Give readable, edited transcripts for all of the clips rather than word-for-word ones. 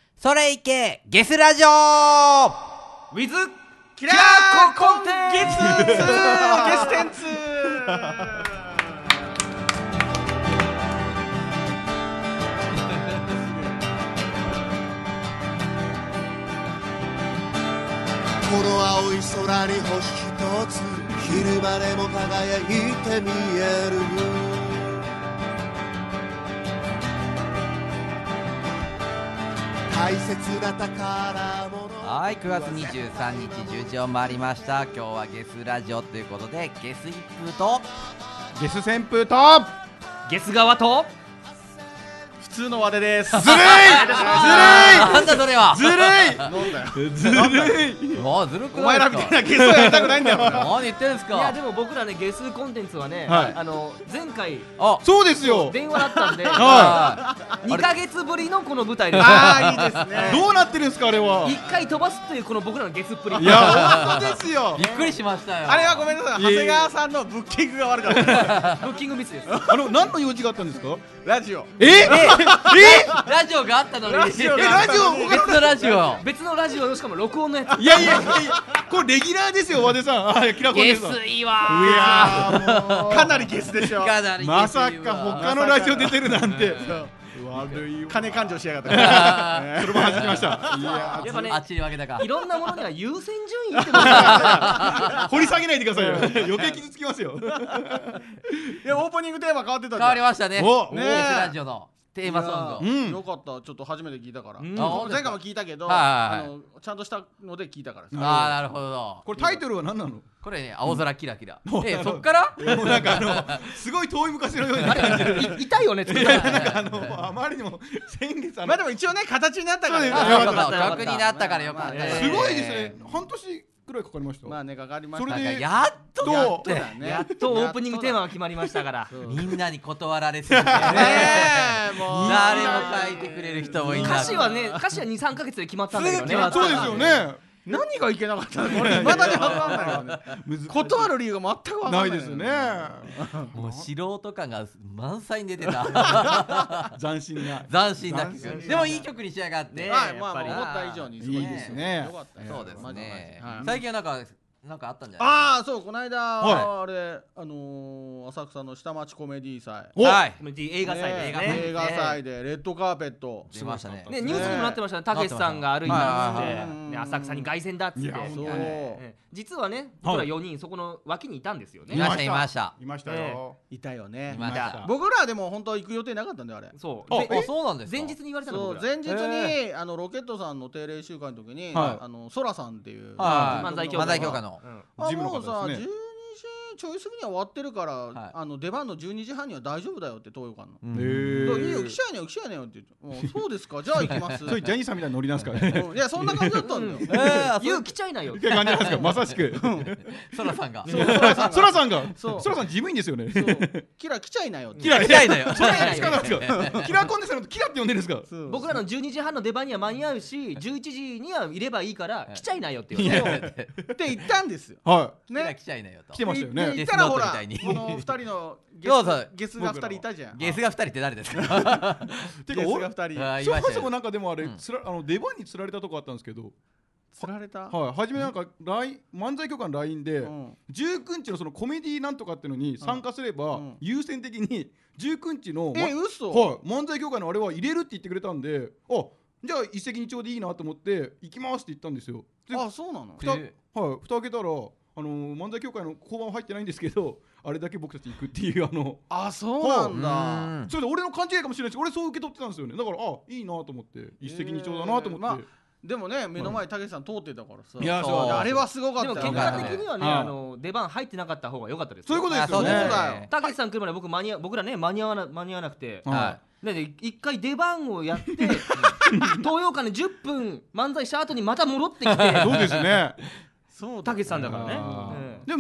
それいけゲスラジオウィズキラーコンテンツゲステンツこの青い空に星一つ昼間でも輝いて見える大切な宝物。 はい、9月23日10時を回りました。今日はゲスラジオということで、ゲス一風とゲス旋風とゲス側と普通の和田です。ずるいなんだそれはずるいなんだよずるいもうずるくおないですか。 前らみたいなゲストやりたくないんだよ何言ってるんですか。 いやでも僕らねゲスコンテンツはね、 はい前回あ、 そうですよ。 電話だったんで、 は 2ヶ月ぶりのこの舞台です。 ああいいですね。どうなってるんですかあれは。 1回飛ばすというこの僕らのゲスっぷり。 いや本当ですよ。 びっくりしましたよ。 あれはごめんなさい、長谷川さんのブッキングが悪かった。 ブッキングミスです。 何の用事があったんですか。ラジオ。 ラジオがあったのに。 ラジオ別のラジオ。 別のラジオのしかも録音のやつ。 いやこれレギュラーですよ和田さん。はいキラコンゲです。 スいいわやもうかなりゲスでしょ。 かなりゲスいわまさか他のラジオ出てるなんて。悪い金勘定しやがった。それも弾きました。いややっぱねあっちに分けたかい。ろんなものには優先順位ってのが掘り下げないでくださいよ。余計傷つきますよ。いやオープニングテーマ変わってたじゃん。 変わりましたね。 おゲスラジオのテーマソング。 うんよかったちょっと初めて聞いたから。 ん前回も聞いたけどはいちゃんとしたので聞いたからさ。 ああ、なるほど。 これタイトルは何なの。 これね、青空キラキラ。そっからもうなんかすごい遠い昔のように感じる。 痛いよね作ったら。 なんかあまりにも先月まあでも一応ね形になったからね。 あ、よかった。 よかった楽になったからよかったね。 すごいですね。半年くらいかかりました。 まあねかかりました。 それでやっとどうやってだねやっとオープニングテーマが決まりましたから。 みんなに断られすぎてねえもう誰も書いてくれる人もいない。 歌詞は2、3ヶ月で決まったんだけどね。 そうですよね。 何がいけなかったのこれ未だに分かんないよね。 難しい断る理由が全く分かんな。 ないいですよね。 もう素人感が満載に出てた。 斬新な。 斬新な斬新曲。でもいい曲に仕上がって。 はいまあやっぱり思った以上にすごいいいですねよかったよ。 そうですねマジ。 最近はなんかあったんじゃないああそうこの間はあれ浅草の下町コメディ祭。 おはい。 コメディ映画祭でねね。 映画祭でレッドカーペット。 出ましたね。 ね、ニュースにもなってましたね、たけしさんが歩いたっつって、 はいはいはいね、浅草に凱旋だっつって、 いやそう実はね、僕ら4人、そこの脇にいたんですよね。 いましたいました。 いましたよ。 いたよねい。ました。 僕らでも本当は行く予定なかったんだよあれ。 そう、 あでそうなんですか。 前日に言われたの僕ら。 そう前日にロケットさんの定例集会の時にはいソラさんっていうはい漫才協会漫才協会の。 ジムのもうさ12 方ですね。 時ちょい過ぎには終わってるから、 は出番の12時半には大丈夫だよって東洋館の。 うんだからいいよ来ちゃいなよ来ちゃいなよって言ってそうですかじゃあ行きますそれジャニーさんみたいなノリなんですかね。 いやそんな感じだったんだよ。 言う来ちゃいなよ。 って感じなんですか。まさしく。 ソラさんが。 ソラさんが。 そうソラさん事務員ですよね。 そうキラ来ちゃいなよってキラ嫌いだよ。 それキラなんですか。キラコンデンサーのキラって呼んでるんですか。 そう僕らの12時半の出番には間に合うし、11時にはいればいいから来ちゃいなよって言われて。 って言ったんですよ。 はね、 ね来ちゃいなよと来。てましたよね。 で行ったらほらデスノートみたいにこの2人のそうそうゲスが2人いたじゃん。 ゲスが2人って誰ですか。 ゲスてか俺が2人そもあーいましたよそもなんかでもあれうん出番に釣られたとこあったんですけど。 釣られた。 はい、初めなんか漫才協会の LINE で、 うん 19日のそのコメディなんとかっていうのに参加すれば、 うん優先的に19日の、 嘘。 はい、漫才協会のあれは入れるって言ってくれたんで、あじゃあ一石二鳥でいいなと思って行きますって言ったんですよ。であそうなの。 蓋開けたら漫才協会の交番は入ってないんですけどあれだけ僕たち行くっていうあそうなんだ。 それで俺の勘違いかもしれないし俺そう受け取ってたんですよね。だからいいなと思って一石二鳥だなと思って、 まあでもね目の前たけしさん通ってたからさ。 いやそうあれはすごかったよでも結ね。 果的にはね、 はい出番入ってなかった方が良かったです。 そういうことですよね。 あそうだよたけしさん来るまで僕らね間に合わなくて。 はで一回出番をやって東洋館で10分漫才した後にまた戻ってきてそうですね。 そうたけしさんだからね。 あーええでも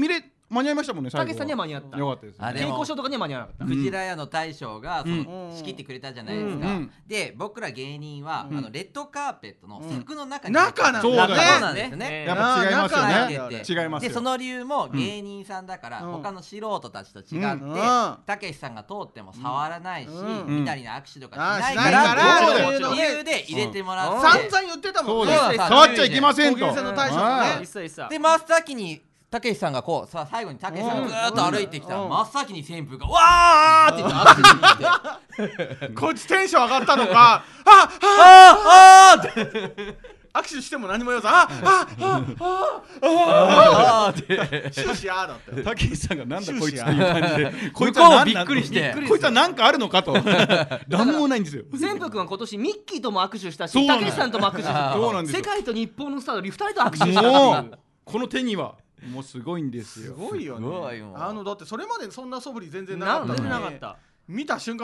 間に合いましたもんね。最後たけしさんには間に合った。 よかったですね。 あでも稽古書とかには間に合わなかった。 クジラ屋の大将がうん仕切ってくれたじゃないですか、 うんで僕ら芸人は、レッドカーペットの柵の中に中なんだそうだよそうなんですね、 やっぱ違いますよ中ね。 に入ってて違いますよ。 でその理由も芸人さんだから、 うん他の素人たちと違ってうんたけしさんが通っても触らないし、 うんみたいな握手とかしあないかしないからっていうそう理由で入れてもらって、 散々言ってたもんね。 そうです。 そう触っちゃいけませんと。 工芸船の大将もね一切一切。 で真っ先にたけしさんがこうさ最後にたけしさんがずーっと歩いてきたら、 うん真っ先に旋風がわーって言って握手しに行ってこいつテンション上がったのか、ああーって握手しても何も言わず、ああーって終始あだったよ。 たけしさんがなんだこいつっていう感じで、こいつ向こうもはびっくりしてこいつはなんかあるのかと。なんもないんですよ。 全福君は今年ミッキーとも握手したし、 そうなんですたけしさんとも握手した。 そうなんですよ世界と日本のスター2人と握手したもっていううこの手にはもうすごいんですすよ。 ごいよすごいもね。 うだってそれまでそんな素振り全然なかなんでったのになかった。 見た瞬間、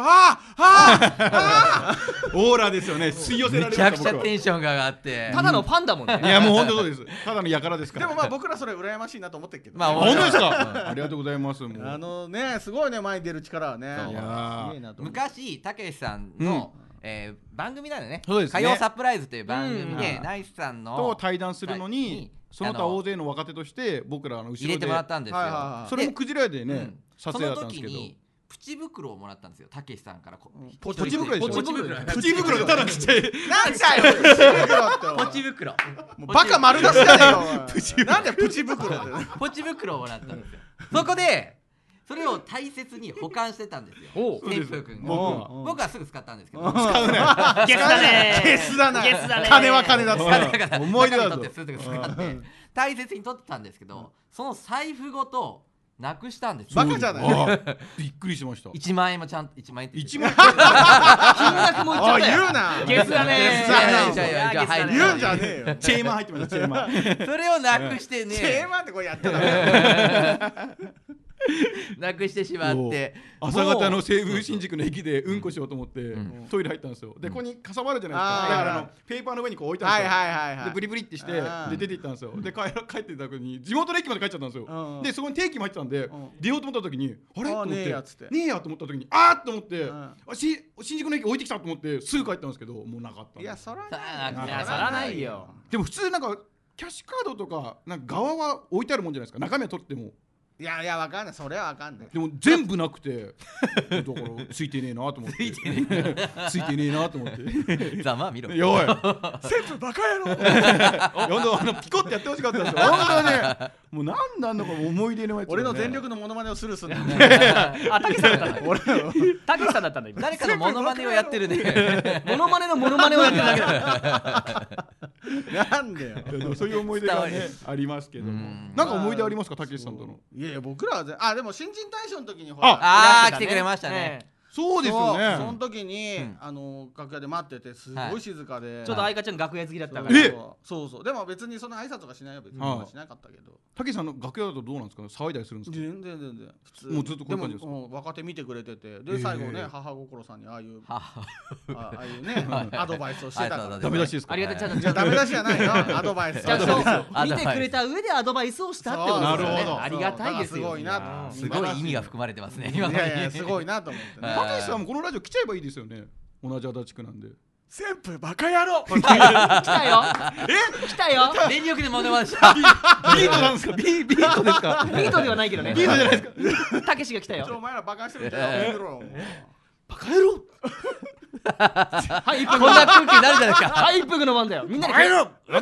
オーラですよね。吸い寄せられめちゃくちゃました僕は。 テンションが上がってただのファンだもんね。 いやもう本当そうです。ただの輩ですから。 でもまあ僕らそれ羨ましいなと思ってるけどね。 まあ本当ですか。ありがとうございます。もう。 ね、すごいね、前に出る力はね。 そういやーすげえなと思う。 昔たけしさんの、番組だよねそうですね火曜サプライズという番組で、 うんナイスさんとの対談するのに、その他大勢の若手として僕らの後ろで入れてもらったんですよ、 はいはいはいそれもクジラ屋でねうん撮影だったんですけど。 その時にプチ袋をもらったんですよたけしさんからポチ袋でしょ。 ポチ袋プチ袋でただちっちゃい。 なんだよ、 ポチ袋もうバカ丸出しじゃねえよおい。なんでプチ袋で。 ポチ袋をもらったんですよそこでそれを大切に保管してたんですよおう旋風君が僕僕はすぐ使ったんですけど使うね。 ゲスだねゲスだな。 ゲスだね金は金だっうんて。 思い出だぞ中身取ってすぐ使って大切に取ってたんですけどその財布ごとなくしたんですよバカじゃない。 あびっくりしました。 1万円もちゃんと1万円って言って 1万金額も言っちゃおい、 ったよ。 言うな。 ゲスだねゲスだな。 いやいやいやいや入る言うんじゃねえよ。 チェーマン入ってました。チェーマン。 それをなくしてチェーねマンってこれやってた。 なくしてしまって朝方の西武新宿の駅でうんこしようと思ってトイレ入ったんですよ。でここにかさばるじゃないですか。だからペーパーの上にこう置いたんですよ。でブリブリってしてで出て行ったんですよ。で帰ってた時に地元の駅まで帰っちゃったんですよ。でそこに定期も入ってたんで出ようと思った時にあれと思ってねえやつってねえやと思った時にあーっと思って新宿の駅置いてきたと思ってすぐ帰ったんですけどもうなかったんです。 いや、そらいいやそらないよ。 でも普通なんかキャッシュカードとかなんか側は置いてあるもんじゃないですか。中身は取っても。 いやいや、わかんない。それはわかんない。 でも全部なくてだからついてねえなと思ってついてねえなと思ってざまあ見ろいやおいセンプバカ野郎。 本当ピコってやってほしかったんですよ本当ねもう何なんのか思い出のやつ、ね、 俺の全力のモノマネをスルーするんだ。 あ、たけしさんだったんだ。 俺のたけしさんだったんだ今。 誰かのモノマネをやってるねモノマネのモノマネをやってるだけだ。 なんでよ。 いやそういう思い出がねありますけどもなんか思い出ありますかたけしさんとの。 いやいや、僕らはでも新人大賞の時にほあら。 あー来てくれましたねそうですよねその時に楽屋で待っててすごい静かで。 ちょっと相方ちゃん楽屋好きだったから。 えそうそう。でも別にその挨拶とかしないよ。別にしなかったけど。 たけしさんの楽屋だとどうなんですか騒いだりするんですか。 全然普通。 もうずっとこういう感じですか。 も若手見てくれてて、で最後ね、母心さんにああいうねアドバイスをしてたから。 ダメ出しですか。 ありがとうちゃんとじゃあダメ出しじゃないよ。アドバイス。 ちゃんとアドバイス見てくれた上でアドバイスをしたってことですよね。 なるほどありがたいですよ。 すごいな。 すごい意味が含まれてますねい今のにやいや、すごいなと思ってね。 たけしさんもこのラジオ来ちゃえばいいですよね。同じ足立区なんで。 旋風バカ野郎。 来たよ。来たよ。 全力でモノマネしたビートなんですか。ビートですか。 ビートではないけどね。 ビートじゃないですか。 たけしが来たよ。 お前らバカしてるじゃん。やめろ。 バカ野郎。 はい、 こんな空気になるじゃないですかはい、一服の番だよ。みんなで。はい、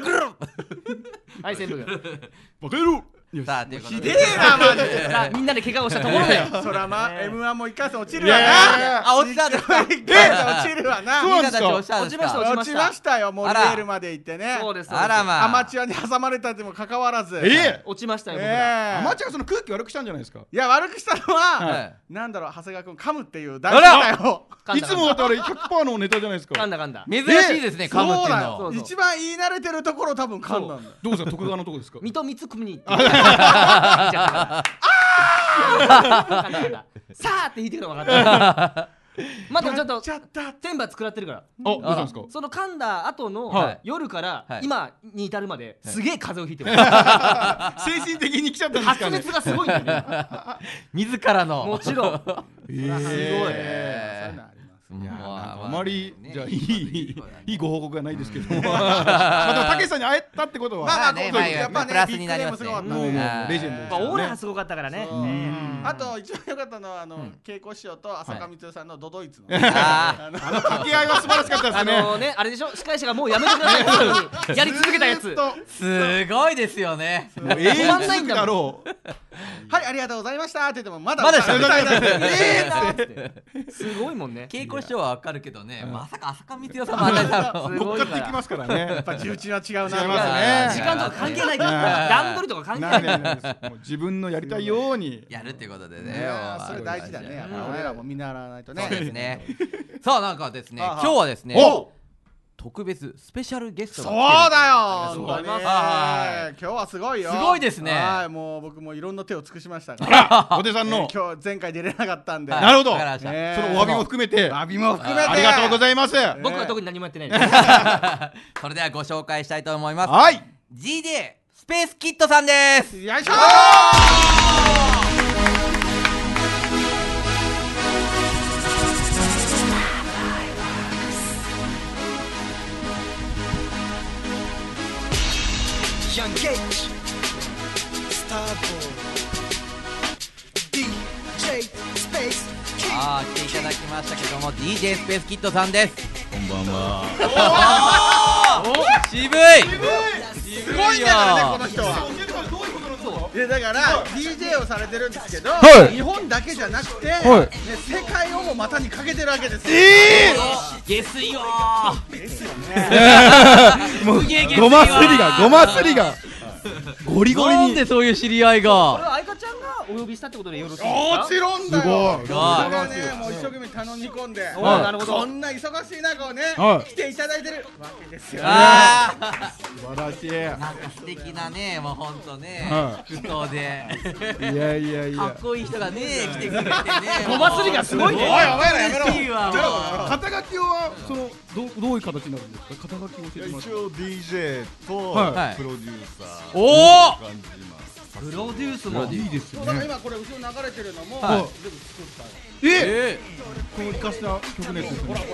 旋風。 バカ野郎。 さあということでひでえなマジで。 さあ、みんなで怪我をしたところだよ。 そらまあ M1 も一回戦落ちるいやいやいわやな。 あ落ちたんですか一回戦落ちるわな。 そうなんですか落ちたんですか落落ちましたよ。モリエールまで行ってね。 そうです。 あらまあアマチュアに挟まれたにもかかわらず。 落ちましたよ、僕ら。 アマチュアその空気悪くしたんじゃないですか。 いや、悪くしたのははいなんだろう、長谷川君噛むっていう大事だよ。 いつもだったら100%のネタじゃないですか。 噛んだ噛んだ。 珍しいですね噛むっていうそうだのよ。一番言い慣れてるところ多分噛んだんだよ。 どうですか徳川のとこですか。 水戸光圀に言って。噛んださあって弾いてくの分かった。 まだちょっとちゃった天罰食らってるから。 どうしたんですか？ その噛んだ後の夜から今に至るまですげえ風邪をひいてる。 精神的に来ちゃったんですかね。 発熱がすごいんだよね。 自らのもちろん。 すごい。そういうのあります。 いやあまりじゃあいいご報告がないですけど、まあでもたけしさんに会えたってことはまあねやっぱねプラスになりますね。 もうもうレジェンドですよね。 オーラがすごかったからね。 あと一番良かったのは稽古師匠と浅香光代さんのドドイツの掛け合いは素晴らしかったですね。 あれでしょ、司会者がもうやめてくださいってやり続けたやつ。 すごいですよね。 止まんないんだろう。 はいありがとうございましたって言ってもまだ喋りたいすごいもんね。 稽古師匠はわかるけどね、まさか浅香光代さんもあんなに乗っかっていきますからね。 やっぱ重鎮は違うな。 違いますね。 時間とか関係ないから段取りとか関係ない。 もう自分のやりたいようにやるっていうことでね。 それ大事だね。やっぱ俺らも見習わないとね。 そうですね。さあなんかですね、今日はですね、特別スペシャルゲストそうがだよ。 そうだね。 今日はすごいよ。 すごいですね。 はい、もう僕もいろんな手を尽くしましたから。 小手さんの今日前回出れなかったんで。 なるほど。そのおわかりました詫びも含めて。 詫びも含めて。 ありがとうございます。 僕は特に何もやってないです。 それではご紹介したいと思います。 はい。 GJ スペースキッドさんです。 よいしょヤンゲージスターボー DJ スペースキッ来ていただきましたけども DJ スペースキッドさんです。 こんばんは。 渋いすごいんだからねこの人は。いやだから DJ をされてるんですけど、日本だけじゃなくて、ね、世界をも股にかけてるわけですよ。 下水よもうごますりがゴリゴリに。 なんでそういう知り合いこれが。 は愛花ちゃんがお呼びしたってことでよろしいですか？ もちろんだよ。 すごい僕がねもう一生懸命頼み込んで、 なるほど。 こんな忙しい中をね来ていただいてるわけですよ。 素晴らしい。 なんか素敵なね、もうほんとね、服装でいやいやいや。 かっこいい人がね来てくれてね。 ごますりがすごいね。 おいお前らやめろ。 嬉しいわ。 肩書きはそのどういう形になるんですか？肩書きを教えてもらって。 一応 DJ とはいプロデューサーおお感じ今プロデュースもいいですよだからね。 今これ後ろ流れてるのもはい全部作ったよ。 この生かした曲のやつですね。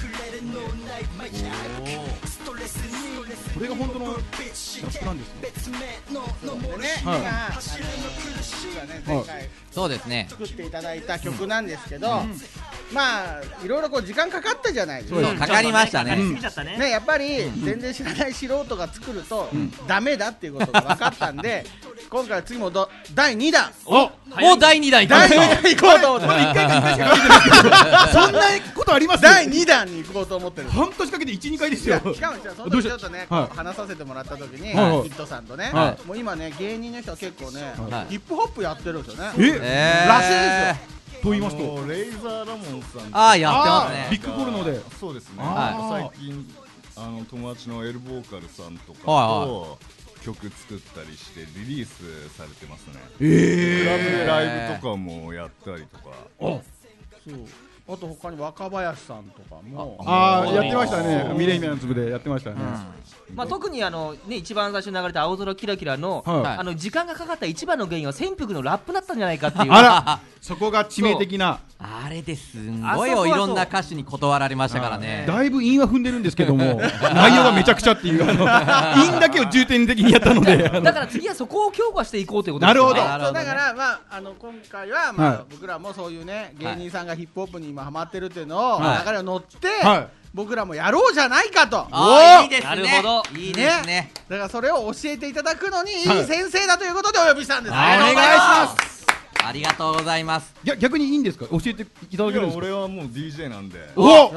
これが本当のラップなんですね。 でね、 はい今前回そうですね。 作っていただいた曲なんですけど、まあいろいろこう時間かかったじゃないですか。 そうかかりましたね。 かかりすぎちゃったね。 ね、やっぱり全然知らない素人が作るとダメだっていうことが分かったんで、今回は次も第2弾もう第2弾いきま第2 すか。 弾行こうと思って 1回か2回しか書いてないですけど、そんなことあります？ 第2弾に行こうと思ってる。 半年かけて1、2回ですよ。 しかもその時ちょっとね、こう話させてもらった時にヒはいットさんとね、 はもう今ね芸人の人は結構ねはいヒップホップやってるんですよね。 らしいですと言いますと。 レイザーラモンさんああやってますビッね。 グポルノで。 そうですね、 は最近友達のエルボーカルさんとかはいと曲作ったりしてリリースされてますね。 えクラブでライブとかもやったりとか。 そうあと他に若林さんとかもやってましたね。ミレニアムズ部でやってましたね。 まあ特にね一番最初に流れた青空キラキラのはい時間がかかった一番の原因は潜伏のラップだったんじゃないかっていう。 あら、そこが致命的な。 あれですんごいよ、いろんな歌手に断られましたからね。 だいぶ韻は踏んでるんですけども、内容がめちゃくちゃっていう韻だけを重点的にやったので。 だから次はそこを強化していこうということなるほど。 そうだからまあ今回はまあ僕らもそういうね芸人さんがヒップホップに今ハマってるっていうのを流れを乗って僕らもやろうじゃないかと。 いいですね。 なるほど。 いいですね。 だからそれを教えていただくのにいい先生だということでお呼びしたんです。 お願いします。 ありがとうございます。 逆にいいんですか？教えていただけるんですか？ 俺はもう DJ なんで、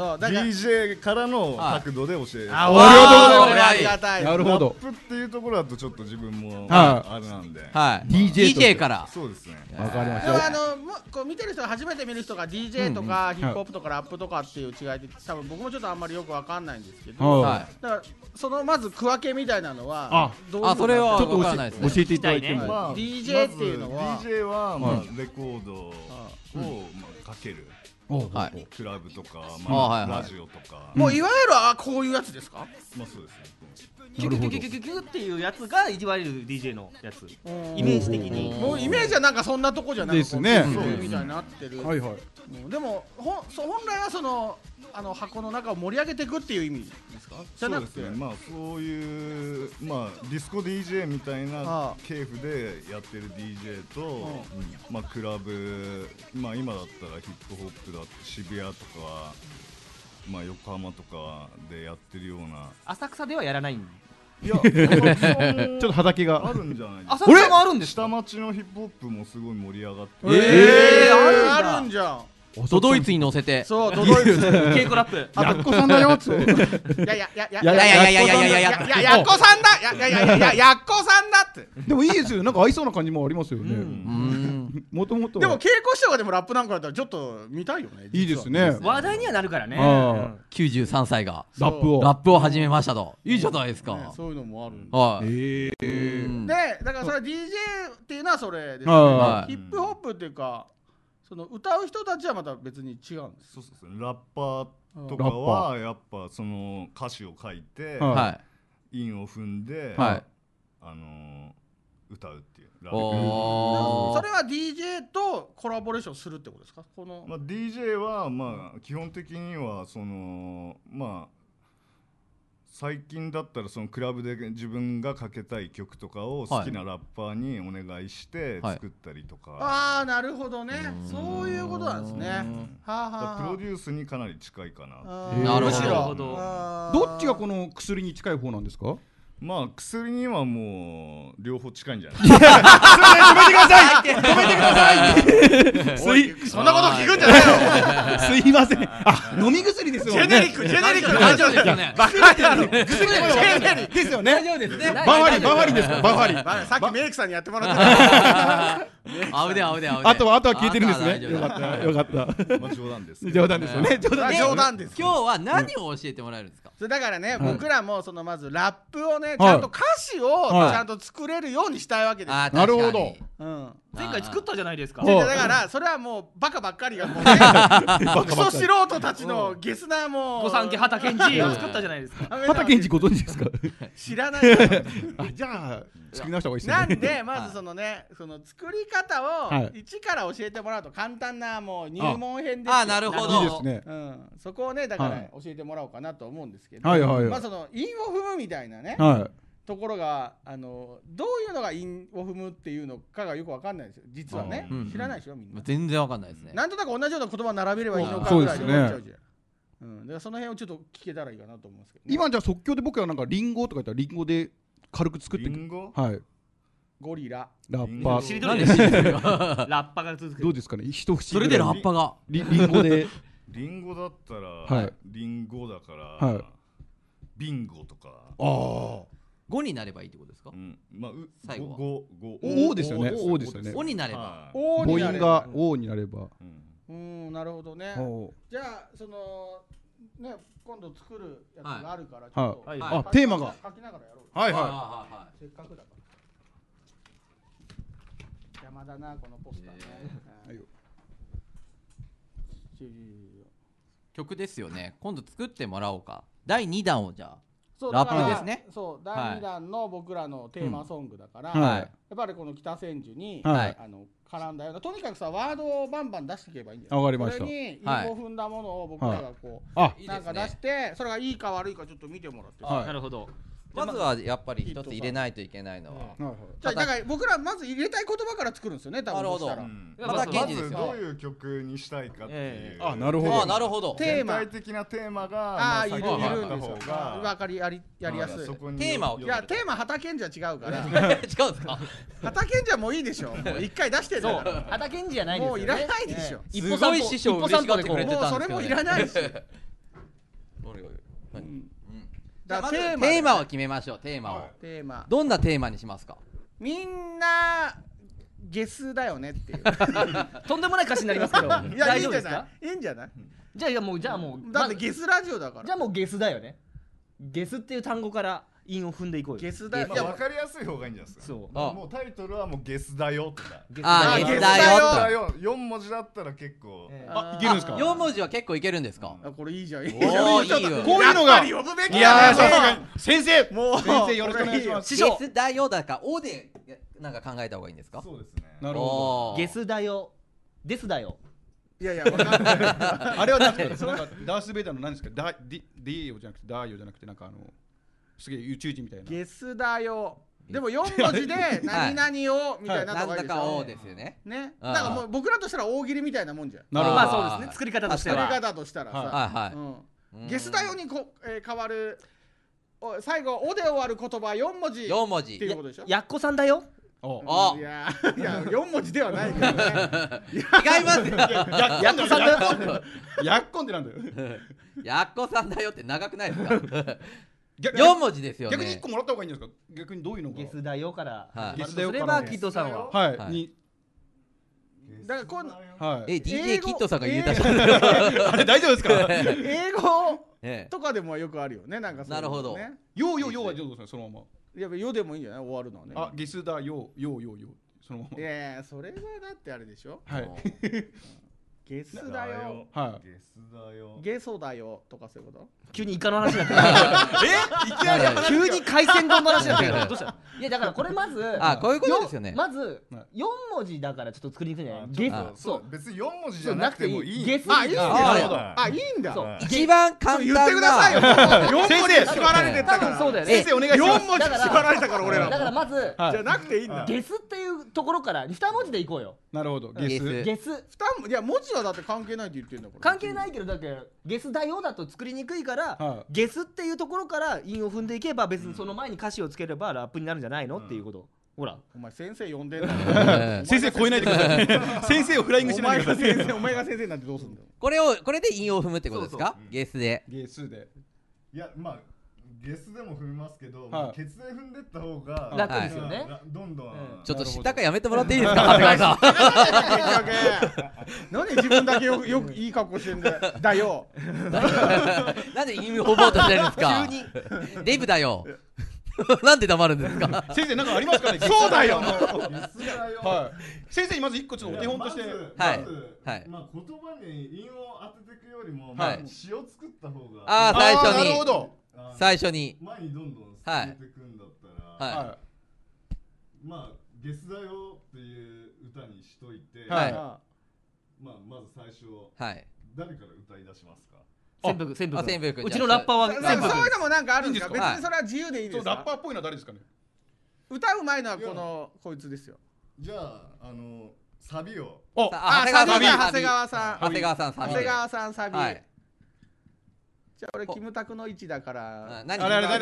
DJ からの角度で教える。 ありがとうございます。 ありがたい。 なるほど。 ラップっていうところだとちょっと自分もあれなんで、 DJ からそうですね。 わかりましでもた。 こう見てる人が初めて見る人が DJ とかヒップホップとかラップとかっていう違いって多分僕もちょっとあんまりよくわかんないんですけど、だからそのまず区分けみたいなのはどういうのかそれはちょっとわからないですね。 教えていただいても。 まあ DJ っていうのはまず DJ はまあレコードをかけるはい、 クラブとか、ラジオとか、 もういわゆるこういうやつですか？ まあそうですね。 キュキュキュキュキュキュっていうやつがいわゆる DJ のやつ、イメージ的に。 もうイメージはなんかそんなとこじゃないですね。 そうみたいになってる。はいはい。でも本来はその箱の中を盛り上げていくっていう意味ですか？じゃなくて、 まあそういうディスコ DJ みたいな系譜でやってる DJ と、まあクラブ、まあ今だったらヒップホップだって渋谷とか、まあ横浜とかでやってるような。 浅草ではやらないん。 いや、ちょっと畑があるんじゃないですか。 浅草もあるんですか？ 下町のヒップホップもすごい盛り上がって。 あるんじゃん。 ドドイツに乗せて、 そうドドイツ稽古ラップ、 やっこさんだよっつって、 やっこさんだ、やっこさんだって。 でもいいですよ、なんか合いそうな感じもありますよね。もともとでも稽古師とかでもラップなんかだったらちょっと見たいよね。 いいですね。 話題にはなるからね。 93歳がラップを始めましたと。 いいじゃないですか。 そういうのもある。 で、 だからそれ DJ っていうのはそれですね。ヒップホップっていうか、その歌う人たちはまた別に違うんです。 そうですね。ラッパーとかはやっぱその歌詞を書いて、韻を踏んで、歌うっていう。それは DJ とコラボレーションするってことですか？この DJ は基本的にはその最近だったらそのクラブで自分がかけたい曲とかを好きなラッパーにお願いして作ったりとか、 ああなるほどね、そういうことなんですね。 プロデュースにかなり近いかな。 なるほど。どっちがこの薬に近い方なんですか？ まあ薬にはもう両方近いんじゃない？ 止めてください。止めてください。 そんなこと聞くんじゃないよ。 すいません。飲み薬ですよね。 ジェネリックの話ですよね。バカ野郎。薬ですよね。 大丈夫ですね。 バファリンですか？バファリン。 さっきメイクさんにやってもらった。 あとは聞いてるんですね。よかった。 冗談です。 冗談ですよね。 冗談です。 今日は何を教えてもらえるんですか？ だからね、僕らもそのまずラップをね、ちゃんと歌詞をちゃんと作れるようにしたいわけです。 なるほど。 前回作ったじゃないですか。 だからそれはもうバカばっかりがもうクソ素人たちのゲスなもう御三家畑健二を作ったじゃないですか。 畑健二ご存知ですか？ 知らない。 じゃあ作り直した方がいいですね。 なんでまずそのね、その作り方を一から教えてもらうと簡単なもう入門編です。 なるほど。 いいですね。 そこをねだから教えてもらおうかなと思うんですけど、まあその韻を踏むみたいなね。ところがどういうのが韻を踏むっていうのかがよく分かんないですよ実はね。知らないでしょみんな。 全然分かんないですね。 なんとなく同じような言葉並べればいいのかぐらいで終わっちゃうじゃん。だからその辺をちょっと聞けたらいいかなと思うんですけど。 今じゃあ即興で僕らなんかリンゴとか言ったらリンゴで軽く作って。 リンゴ？ はい。 ゴリラ。 ラッパー。 しりとりです。ラッパが続く。 どうですかね。一不思議。 それでラッパがリンゴで。 リンゴだったらリンゴだからビンゴとか。 5になればいいってことですか？ 最後は 5ですよね。5ですよね。 5になれば。 母音が O になれば。 なるほどね。じゃあそのね今度作るやつがあるからちょっとテーマが書きながらやろう。 はい。 せっかくだから。邪魔だなこのポスターね。 曲ですよね。今度作ってもらおうか。第2弾をじゃあ。ラップですね。 そう第2弾の僕らのテーマソングだから、やっぱりこの北千住に絡んだようなとにかくさワードをバンバン出していけばいいんだよ。 わかりました。 それに韻を踏んだものを僕らがこうなんか出してそれがいいか悪いかちょっと見てもらって。 なるほど。 まずはやっぱり一つ入れないといけないのは、 じゃあだから僕らまず入れたい言葉から作るんですよね。多分そしたらまずどういう曲にしたいかっていう。 なるほど。 なるほど。 全体的なテーマがいるんですよ。分かりやりやすい。 テーマをいやテーマ畑健二は違うから。 違うんですか？ 畑健二はもういいでしょ。もう一回出してるから。 畑健二じゃないですよ。 もういらないでしょ。 すごい師匠嬉しがってくれてたんですけど。 もうそれもいらないし。 テーマを決めましょう。テーマを。どんなテーマにしますか？ みんなゲスだよねっていう。 とんでもない歌詞になりますけど。大丈夫ですか？ いいんじゃない？ じゃあもうだってゲスラジオだから。 じゃあもうゲスだよね。ゲスっていう単語から韻を踏んでいこうよ。 ゲスだよ。 分かりやすい方がいいんじゃないですか。 そうもうタイトルはもうゲスだよとか。 ゲスだよ 4文字だったら結構いけるんですか。 4文字は結構いけるんですか。 これいいじゃん。いいいいよ。 こういうのが呼ぶべきいやさすがが先生もう先生よろしくお願いします。 ゲスだよだかおでなんか考えた方がいいんですか。 そうですね。 なるほゲスだよですだよ。 いやいやわかんない。 ど。あれはなんかダースベイダーの何ですか。ディエオじゃなくてダーヨじゃなくてなんかすげえ宇宙人みたいな。 ゲスだよ。でも4文字で何々をみたいなのがいいでしょ。 ですよね。 ね。だからもう僕らとしたら大喜利みたいなもんじゃん。 なるほど。 まあそうですね。作り方としては。 作り方としたらさ。 はいはい。 ゲスだよに変わる最後おで終わる言葉4文字。 4文字。 っていうことでしょ。 やっこさんだよ。 いや4文字ではないけどね。 違いますよ。 やっこさんだよ。やっこんってなんだよ。 やっこさんだよって長くないですか。4文字ですよね。 逆に1個もらった方がいいんですか。逆にどういうのが。 ゲスだよからゲスだよすればキッドさんははいにだからこの DJ キッドさんが言えたじゃん。 あれ大丈夫ですか。 英語とかでもよくあるよね。なんかなるほど。 ようはどうですかそのまま。 やっぱよでもいいんじゃない終わるのはね。 あゲスだよそのまま。 いやいやそれはだってあれでしょ。 はい。 ゲスだよ。 はい。 ゲスだよ。 ゲソだよとかそういうこと。 急にイカの話になってる。 いきなり急に海鮮丼の話になってる。どうした。いやだからこれまずこういうことですよね。 まず4文字だからちょっと作りにくいんじゃない。 ゲスそう別に4文字じゃなくてもいい。 ゲスあいいんだ。 あいいんだ。 一番簡単な。 言ってくださいよ。4文字で縛られてたから。 そうだよね。 先生お願いします。 4文字縛られたから俺ら。 だからまずじゃなくていいんだ。 ゲスっていうところから2文字でいこうよ。 なるほど。ゲス。 ゲス。 いや文字はだって関係ないって言ってるんだから。 関係ないけどだってゲスだよだと作りにくいからゲスっていうところから韻を踏んでいけば別にその前に歌詞をつければラップになるんじゃないのっていうこと。ほらお前先生呼んでんだ。 先生超えないでください。先生をフライングしないでください。 お前が先生なんてどうすんだよ。 これで韻を踏むってことですか。ゲスで。 ゲスで。 いやまあゲスでも踏みますけど、ケツで踏んでった方が楽ですよね。 どんどんちょっと知ったかやめてもらっていいですか。長谷川さん。何自分だけよくいい格好してんだよ。 なんで韻を踏もうとしてるんですか。急にデブだよ。なんで黙るんですか。 先生なんかありますかね。 そうだよ。 はい。先生にまず1個ちょっとお手本として。 はい。まあ言葉に韻を当てていくよりも詩を作った方が。 最初に。 なるほど。 最初に前にどんどん進めていくんだったら、まあゲスだよっていう歌にしといて、まあまず最初誰から歌い出しますか。 旋風うちのラッパーはそういうのもなんかあるんですか。別にそれは自由でいいですか。 ラッパーっぽいのは誰ですかね。 歌う前のはこいつですよ。 じゃあサビを。 長谷川さんサビ。じゃあ俺キムタクの位置だから何あれ何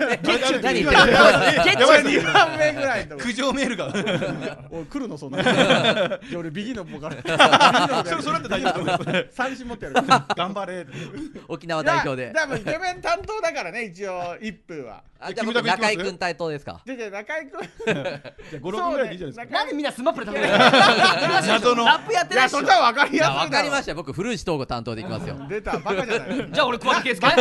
2番目ぐらいの苦情メールがおい来るのそんな俺ビギのボカルそれって大丈夫。 三振持ってやる頑張れ。 沖縄代表で多分イケメン担当だからね一応一風は。 じゃあ僕中居君担当ですか。 じゃあ中居君じゃあ5、6分ぐらいでいいじゃないですか。 なんでみんなスマップで食べるの。 謎のラップやってないし。 そっちは分かりやすい。 分かりました。僕古内東吾担当でいきますよ。 出たバカじゃない。 じゃあ俺桑田佳祐。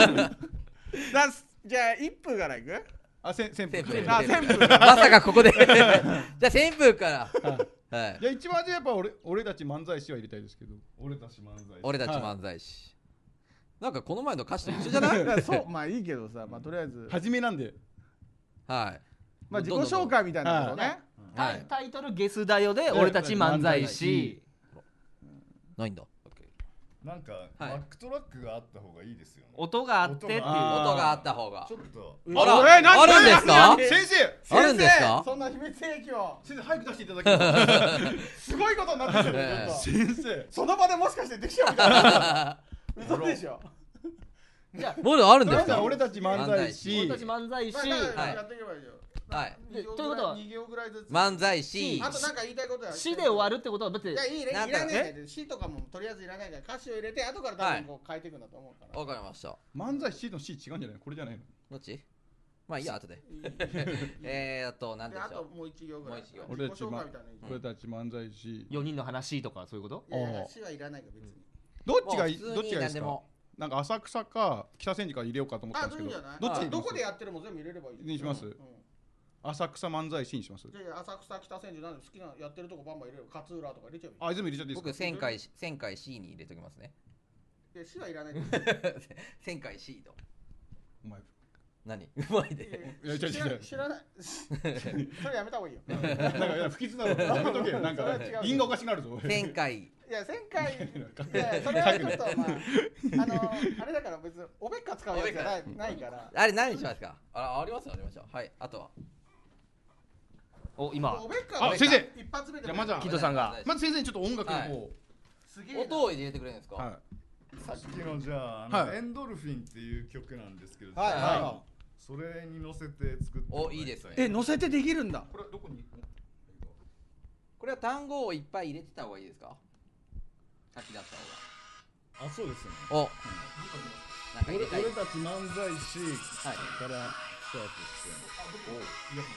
じゃあ一風からいく。 旋風。 まさかここで。じゃあ旋風から。 いや一番やっぱ俺たち漫才師は入れたいですけど。 俺たち漫才師。 俺たち漫才師。なんかこの前の歌詞と一緒じゃない？ そうまあいいけどさ、まあとりあえず初めなんで。 はい。 まあ自己紹介みたいなことね。 タイトルゲスだよで俺たち漫才師。 ないんだ。 なんかバックトラックがあった方がいいですよね。 音があってっていう。音があった方が。 ちょっと。 あるんですか？ 先生。 あるんですか？ そんな秘密兵器を先生早く出していただきます。 すごいことになってる。 先生。 その場でもしかしてできちゃうみたいな。嘘でしょ。 じゃあもうあるんですか？ 俺たち漫才師。 俺たち漫才師。 やっていけばいいよ。 はい。 ということは2行ぐらいずつ漫才師。 あとなんか言いたいことは。 詩で終わるってことはだって。 いやいいね。いらないで。詩とかもとりあえずいらないから歌詞を入れて後から多分こう変えていくんだと思うから。 わかりました。 漫才師の詩違うんじゃない？これじゃないの？ どっち？まあいいや後で。なんでしょう。 あともう1行ぐらい。 俺たち漫才師。 4人の話とかそういうこと？ いや詩はいらないから別に。 どっちがいいですか？ なんか浅草か北千住か入れようかと思ったんですけど、 どっちどこでやってるも全部入れればいいにします。浅草漫才師にします。 じゃあ浅草北千住なんで好きなやってるとこバンバン入れる。勝浦とか入れちゃう。 あ、全部入れちゃっていいですか。 僕1000回 C に入れときますね。 いや C はいらない。 1000回 C と。 うまい。 何？うまいで。 いや知らない。それやめた方がいいよ。 なんか不吉なの。やめとけよ。なんか因果おかしくなるぞ。 1000回。 いや1000回。いやそれはちょっとまああれだから別におべっか使うやつじゃないから。 あれ何にしますか？ありますよ、ありました。はい。あとは。 お今。 おべっか。 先生。 一発目で。 じゃあまずキッドさんが。 まず先生にちょっと音楽の方。 音を入れてくれるんですか？ はい。 さっきのじゃあエンドルフィンっていう曲なんですけど、それに乗せて作ってお、いいですね。 乗せてできるんだ。 これはどこに？ これは単語をいっぱい入れてた方がいいですか？先だった方が。あ、そうですね。 お、なんか入れたい。 俺たち漫才師からスタートして。お、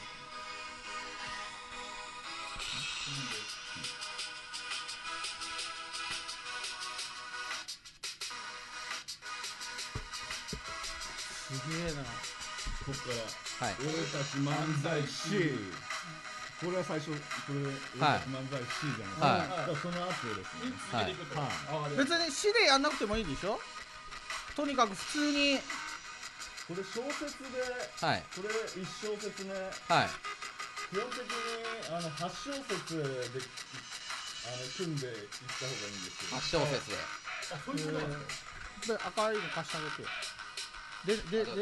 すげえな。 ここから俺たち漫才師。これは最初、これ俺たち漫才師じゃないですか。その後ですね。 別に詩でやんなくてもいいでしょ。とにかく普通に。 これ小説で、これ1小節目。基本的に8小節で組んでいった方がいいんですよ。 8小節で。 あ、そういうことなんですか。で、赤いの貸してあげてよ。出るやつ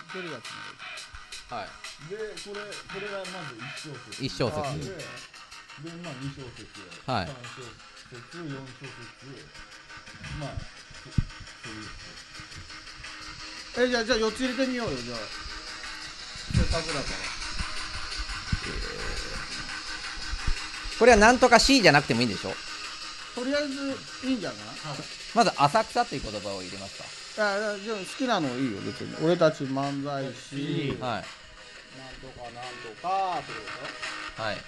はい。 で、これがまず1小節。 1小節。 で、まあ2小節。 はい。 3小節、4小節。まあ、 そういう。じゃあ4つ入れてみようよ、じゃあ。せっかくだから。 これはなんとか C じゃなくてもいいんでしょ？ とりあえずいいんじゃない？ まず浅草っていう言葉を入れますか？ いやじゃあ好きなのいいよ別に。俺たち漫才師、なんとかなんとかってことはい。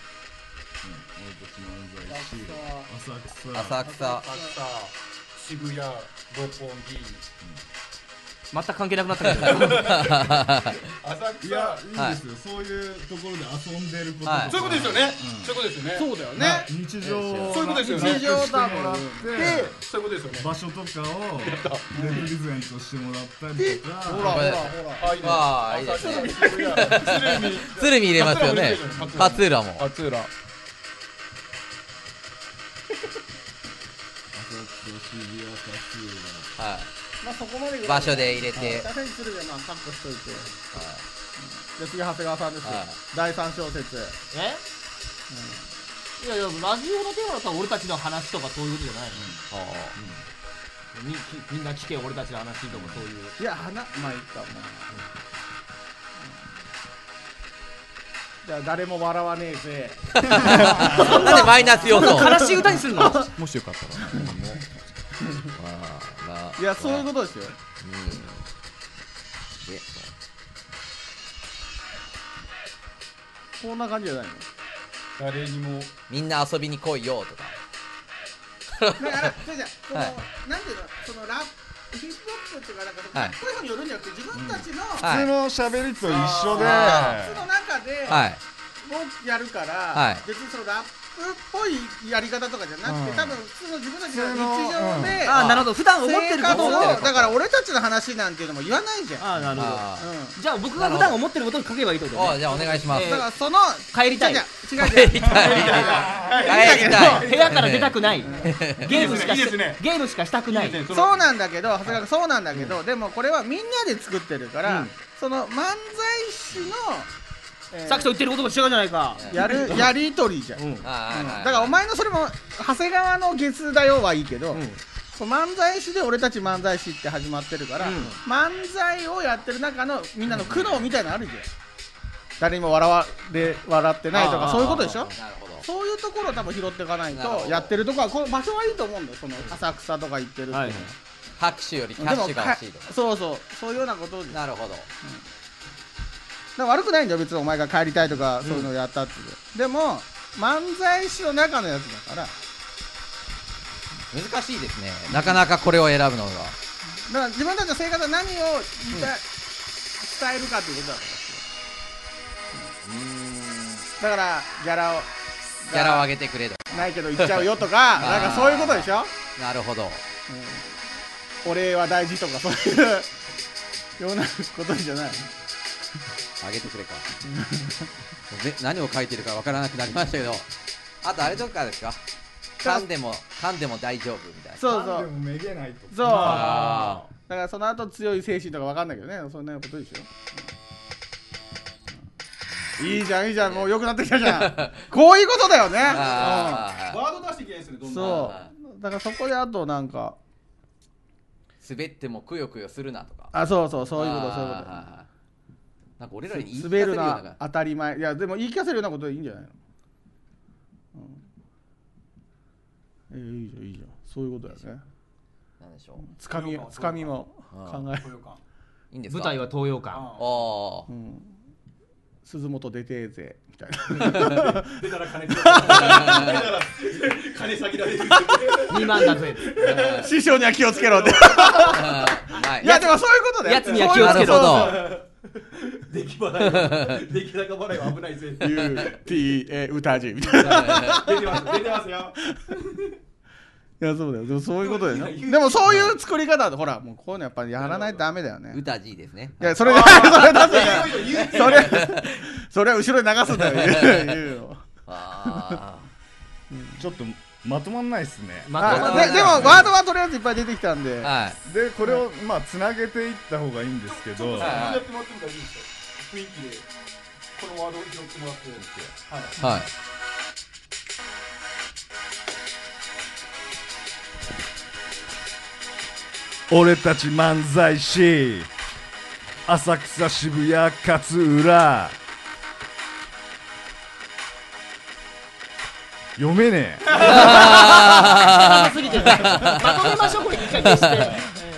俺たち漫才師、 浅草、 渋谷、六本木。 全く関係なくなったけど。 いや、いいですよ。そういうところで遊んでること。 そういうことですよね。そういうことですよね。 そうだよね。 日常。 そういうことですよね。 日常だもん。で、 そういうことですよね。 場所とかをレプレゼントしてもらったりとか。 ほら。 あ、いいですね。鶴見入れますよね。勝浦も。 勝浦。 はい。 まあそこまで場所で入れて。 北千住鶴瓶はカットしといて。で次長谷川さんですよ。第3小節。 いやいや、ラジオのテーマだったら俺たちの話とかそういうことじゃないの？みんな聞け俺たちの話とかそういう。 いや、まあいいかも。じゃあ誰も笑わねえぜ。 なんでマイナス要素？ 悲しい歌にするの？ もしよかったら。 いや、そういうことですよ。こんな感じじゃないの？ 誰にもみんな遊びに来いよとか。 じゃあこのなんていうの、そのラップヒップホップっていうかなんかかっこいい方によるんじゃなくて自分たちの普通の喋りと一緒で普通の中でもやるから、別にそのラップっぽいやり方とかじゃなくて、多分普通の自分たちの日常で、 なるほど、普段思ってることを、 だから俺たちの話なんていうのも言わないじゃん。 なるほど。じゃあ僕が普段思ってることを書けばいいってことね。 じゃあお願いします。 だからその帰りたい。 違う帰りたい。 部屋から出たくない。ゲームしかしたくない。 そうなんだけど、長谷川君そうなんだけど、でもこれはみんなで作ってるから、その漫才師のさっきと言ってることと一緒じゃないか。 やりとりじゃん。だからお前のそれも長谷川のゲスだよはいいけど、漫才師で俺たち漫才師って始まってるから、漫才をやってる中のみんなの苦悩みたいなのあるじゃん。誰にも笑ってないとかそういうことでしょ。そういうところを多分拾っていかないと、やってるとこはこの場所はいいと思うんだよ。その浅草とか行ってるって。 拍手よりキャッシュが欲しいとか。 そういうようなことで。 なるほど。 だから悪くないんだよ別にお前が帰りたいとかそういうのをやったって。でも漫才師の中のやつだから難しいですね。なかなかこれを選ぶのが。 だから自分たちの生活は何を伝えるかっていうことだと思う。だからギャラを上げてくれとないけど行っちゃうよとかなんかそういうことでしょ。 なるほど、 お礼は大事とかそういうようなことじゃない。 上げてくれか何を書いてるかわからなくなりましたけど、あとあれとかですか、噛んでも大丈夫みたいな。 そうそう、 噛んでもめげないと。 そうだからその後強い精神とかわかんないけどね、そんなことでしょ。いいじゃんいいじゃん、もう良くなってきたじゃんこういうことだよね。 ワード出していけないですね、どんどん。 そうだからそこであとなんか滑ってもくよくよするなとか。 そういうことそういうこと。 なんか俺らに言い聞かせ滑るるようなな当たり前。いやでも言い聞かせるようなことでいいんじゃないの。いいじゃんいいじゃん、そういうことだよね。 なんでしょう、 つかみも考える。 いいんですか。 舞台は東洋館。 鈴本出てーぜみたいな出たら金先だね 2万だぜ師匠には気をつけろっていやでもそういうことだよ。 やつには気をつけろ。 出来高払いは危ないぜ。 UTA 歌人みたいな出てますよ。 いやそうだよ、でもそういうことだよね。でもそういう作り方でほらもうこういうのやっぱりやらないとダメだよね。 歌 G ですね。 いやそれそれは後ろに流すんだよ言うの。 ちょっとまとまんないっすね。 でもワードはとりあえずいっぱい出てきたんで、 でこれをまあつなげていった方がいいんですけど、 やってもらってもいいですか。雰囲気でこのワードを拾ってもらってはい。 俺たち漫才師、浅草渋谷勝浦。読めねえ。 まとめましょうこれ一回消して。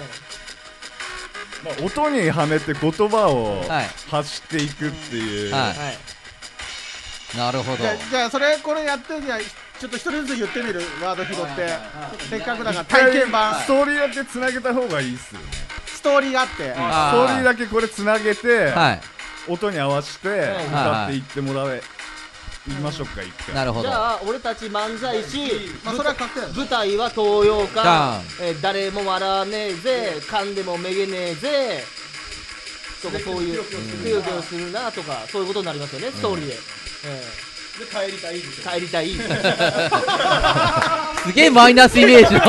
音にはめて言葉を発していくっていう。 なるほど。 じゃあこれやってじゃあちょっと一人ずつ言ってみる。ワード拾ってせっかくだから体験版ストーリーだけつなげた方がいいっすよね。 ストーリーがあってストーリーだけこれつなげて音に合わせて歌っていってもらいましょうか一回。 なるほど。 じゃあ俺たち漫才師、 それは確定だよ。 舞台は東洋館、誰も笑わねえぜ、噛んでもめげねえぜとか、そういうくよくよするなとか、そういうことになりますよね、ストーリーで。 で帰りたいでしょ。 帰りたいすげえマイナスイメージの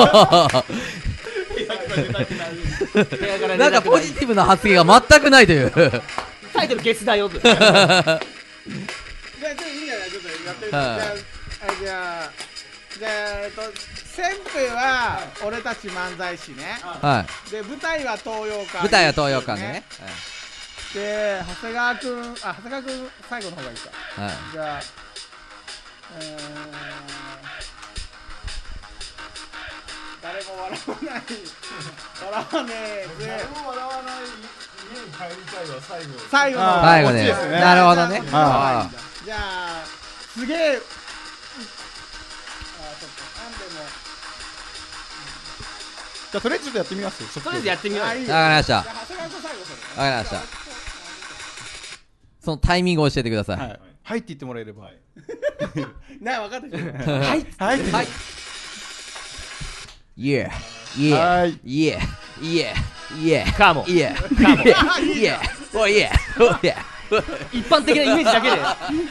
なんかポジティブな発言が全くないというタイトルゲスだよじゃあちょっといいんじゃない、ちょっとやってみて。じゃあ旋風は俺たち漫才師ね。で舞台は東洋館。 舞台は東洋館ね。 で長谷川くん最後の方がいいか。じゃあ誰も笑わない笑わねえぜ。 誰も笑わない家に帰りたいは最後の最後ですね。なるほどね。 じゃあすげえじゃあとりあえずちょっとやってみます。 とりあえずやってみよう。 わかりました。わかりました。そのタイミングを教えてください。 はいって言ってもらえれば。 なあ分かったでしょ。 はいはい。Yeah yeah yeah yeah カモ yeah yeah oh yeah oh yeah 一般的なイメージだけで。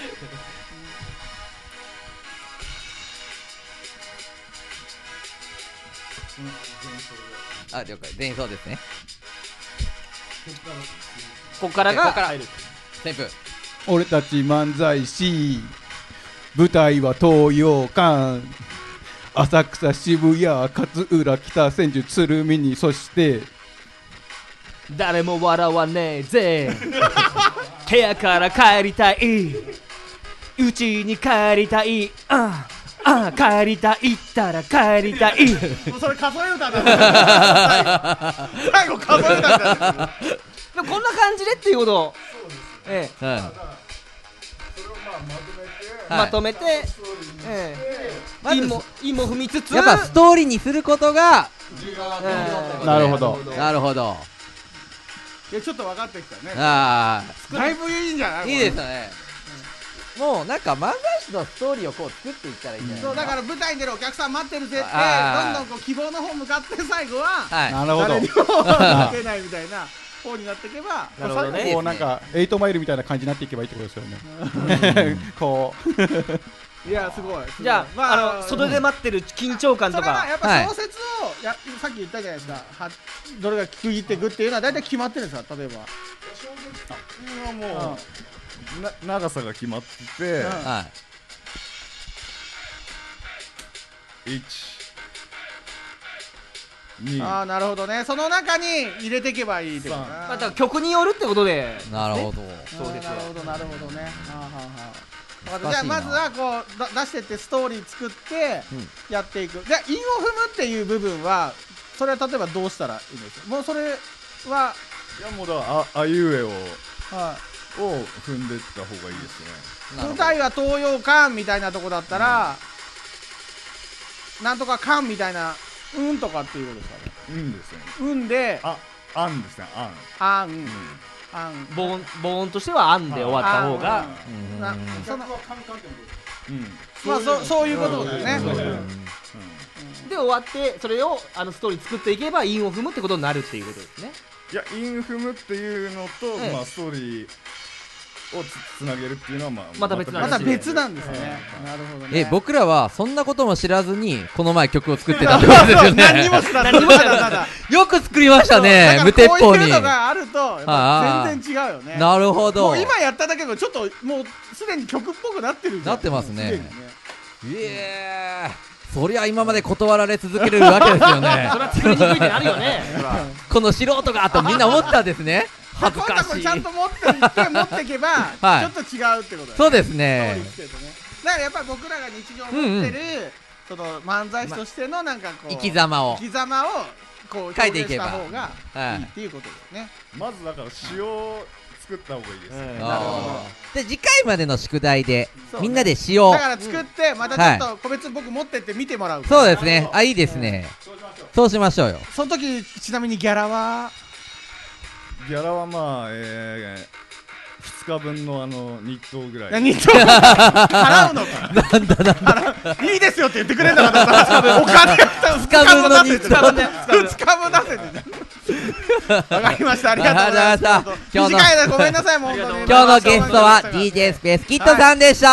あ、了解。全員そうですね。 ここからが旋風。 俺たち漫才師、舞台は東洋館、浅草渋谷勝浦北千住鶴見に、そして誰も笑わねえぜ部屋から帰りたい、うちに帰りたい、帰りたいったら帰りたい。 それ数え歌だ最後数え歌だ。 でもこんな感じでっていうことをまとめて韻も踏みつつ、 やっぱストーリーにすることがなるほどなるほど。 いやちょっと分かってきたね。 あだいぶいいんじゃない？ いいですね。もうなんか漫才師のストーリーをこう作っていったらいいんじゃないですか。 そうだから舞台に出るお客さん待ってるぜってあーどんどんこう希望の方向かって最後ははい。 なるほど誰にも負けないみたいな方になっていけば。 なるほどね。 こうなんか8マイルみたいな感じになっていけばいいってことですよねこういやすごい。 じゃあ外で待ってる緊張感とか。 それはやっぱ小説をさっき言ったじゃないですか。どれが区切っていくっていうのは大体決まってるんですか。例えばはもう長さが決まってて、 は 1、2、 ああなるほどね。その中に入れていけばいいってこと 3 また曲によるってことで。 い。なるほど。 そうですよ。 なるほどなるほどね。分かった。 難しいなじゃあまずはこう出してってストーリー作ってやっていく。じゃあ韻を踏むっていう部分はそれは例えばどうしたらいいんですか。もうそれは、 いやもうだからあいうえをは踏んでいった方がいいですね。 い、舞台は東洋館みたいなとこだったら、なんとか館みたいなうんとかっていうことですかね。 うんですね。 うんであんですね。 あんあんボーンとしてはあんで終わった方が。 そのうんまあそういうことですね。 で終わってそれをストーリー作っていけば韻を踏むってことになるっていうことですね。 いやイン踏むっていうのと、 ええまあストーリーをつなげるっていうのはまた別なまた別なんですね。なるほどね。 僕らはそんなことも知らずにこの前曲を作ってたってことですよね。 何にも知らない。 よく作りましたね、無鉄砲に。 こういうのがあるとやっぱ全然違うよね。 なるほど。 もう今やっただけでもちょっともうすでに曲っぽくなってるじゃん。 なってますね。 すでにそりゃ今まで断られ続けるわけですよね。 それは作りにくいってなるよね。 この素人がとみんな思ったんですね。恥ずかしい。 ちゃんと持っていけば、 はいちょっと違うってことだよね。 そうですね。 だからやっぱり僕らが日常持ってる、その漫才師としてのなんかこう生き様をこう書いていけば表現した方がいいっていうことですね。 まずだから詩を作った方がいいですね。 なるほど。 で次回までの宿題でみんなで詩を。 だから作ってまたちょっと個別僕持ってって見てもらう。 そうですね。いいですね。そうしましょうよ。 その時ちなみにギャラはギャラはまあ2日分の日当ぐらい。 日当払うのか。いいですよって言ってくれんだからお金 2日分の日当ね。 2日分出せて。わかりました。ありがとうございました。 今日の短いのごめんなさいもう本当に。 今日のゲストは DJ スペースキッドさんでした。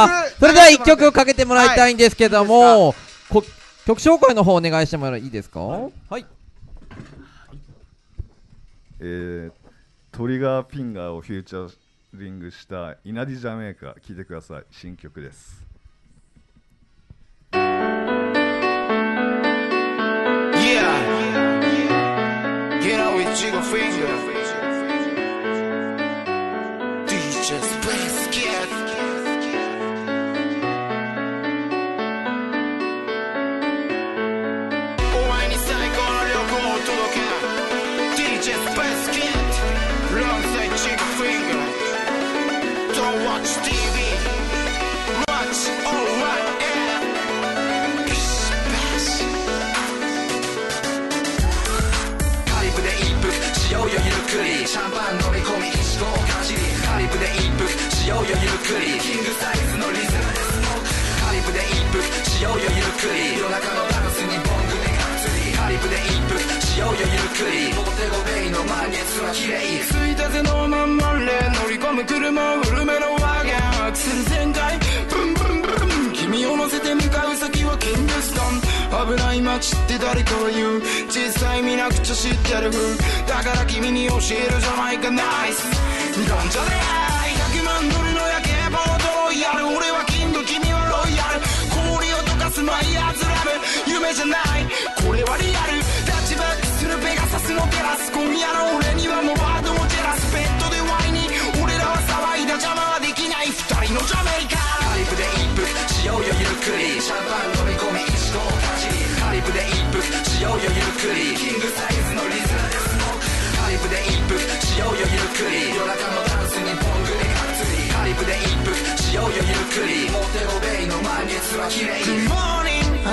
それでは1曲をかけてもらいたいんですけども、曲紹介の方お願いしてもらっていいですか。はい。 トリガーフィンガーをフューチャリングしたイナディジャメーカー聴いてください。新曲です。 シャンパン飲み込みイチゴをかじりカリブで一服しようよゆっくりキングサイズのリズムでスモークカリブで一服しようよゆっくり夜中のダンスにボングでがっつりカリブで一服しようよゆっくりモテゴベイの満月は綺麗ついたてのまんまで乗り込む車古めのワーゲンアクセル全開ブンブンブン君を乗せて向かう先はキングストン危ない街って誰かは言う実際見なくちゃ知ってる風だから君に教えるじゃないかナイスなんじゃねえ100万ドルの夜景ボードロイヤル俺はキング君はロイヤル氷を溶かすマイヤーズラブ夢じゃないこれはリアルタッチバックするペガサスのテラス今夜の俺にはもうバードもジェラスベッドでワイに俺らは騒いだ邪魔はできない2人のジャメイカカリブで一服しようよゆっくりシャンパン飲み込みイチゴをかじりカリブで一服しようよゆっくりキングサイズのリズムでスモークカリブで一服しようよゆっくり夜中のダンスにボングでがっつりカリブで一服しようよゆっくりモテゴベイの満月は綺麗 Good morning 明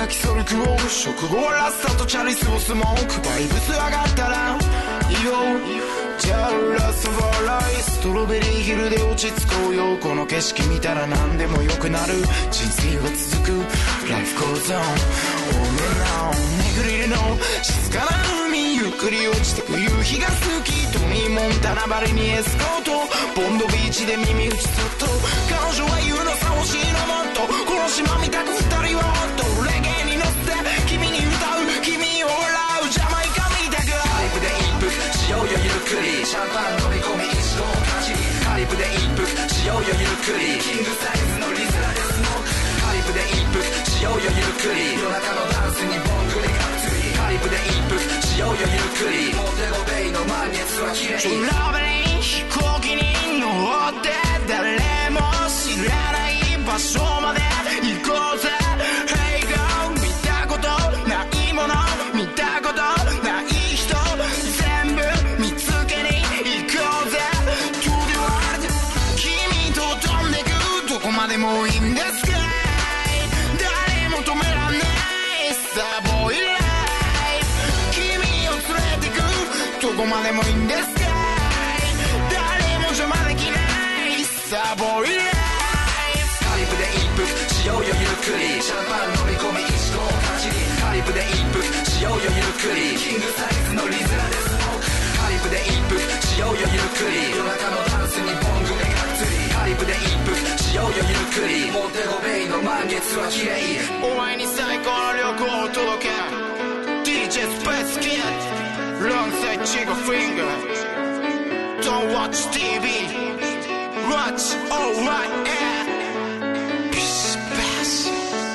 きそるクオー食後はラスタとチャリスをスモークバイブス上がったらいいよじゃあラストファーライストロベリーヒルで落ち着こうよこの景色見たら何でもよくなる人生は続く Life goes on On and on 巡りの静かな海ゆっくり落ちてく夕日が好きトミー・モンタナバリにエスコートボンドビーチで耳打ちずっと彼女は言うのさ欲しいのもっとこの島見たく二人はもっとレゲエに乗せて君に歌う君を笑うジャマイカみたくカリブで一服しようよゆっくりシャンパン飲み込み一度かじりカリブで一服しようよゆっくりキングサイズのリズラでスモークカリブで一服しようよゆっくり夜中のダンスにボンクでガッツリカリブで一服しようよゆっくりモテゴベイの満月は綺麗トラベリン飛行機に乗って誰も知らない場所まで行こうぜ Hey girl 見たことないもの見たことない人全部見つけに行こうぜ To the world 君と飛んでくどこまでもいいんですか誰も止めらんないさあボーイライフ君を連れてくどこまでもいいんですか誰も邪魔できないさあボーイライフカリブで一服しようよゆっくりシャンパン飲み込み一度かじりカリブで一服しようよゆっくりキングサイズのリズラでスモークカリブで一服しようよゆっくり夜中のダンスにボングでガッツリカリブで一服しようよゆっくりモテゴベイの満月は綺麗お前に最高の旅行を届け DJ Space Kid Alongside Chico Finger Don't watch TV Watch OYN Bish Bash